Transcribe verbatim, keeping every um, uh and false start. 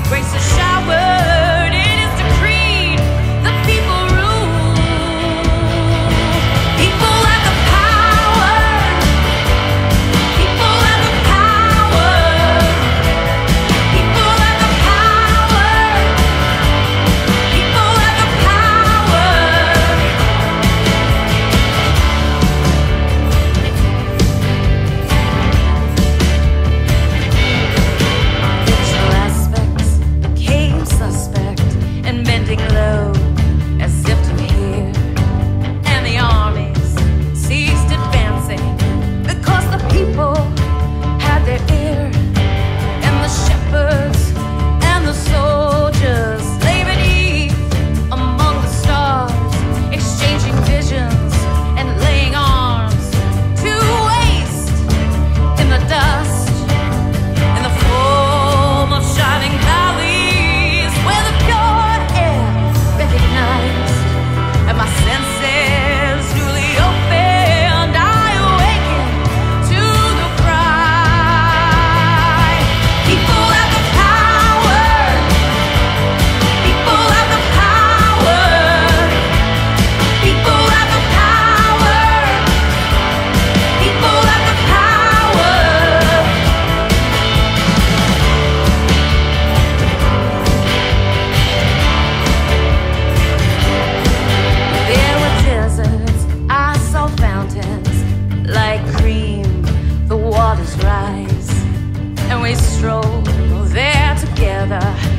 Grace is showered, it is decreed, the people rule. People have the power. People have the power. People have the power. People have the power. Visual aspects became suspect and bending low as if to hear, and the armies ceased advancing because the people had their ear, and the shepherds and the soldiers lay beneath among the stars, exchanging visions and laying arms to waste in the dust, in the foam of shining valleys where the pure air recognized, and my senses newly opened, I awaken to the cry. People have the power. People have the power. People have the power. People have the power. There were deserts, I saw fountains like cream, the waters rise, and we stroll there together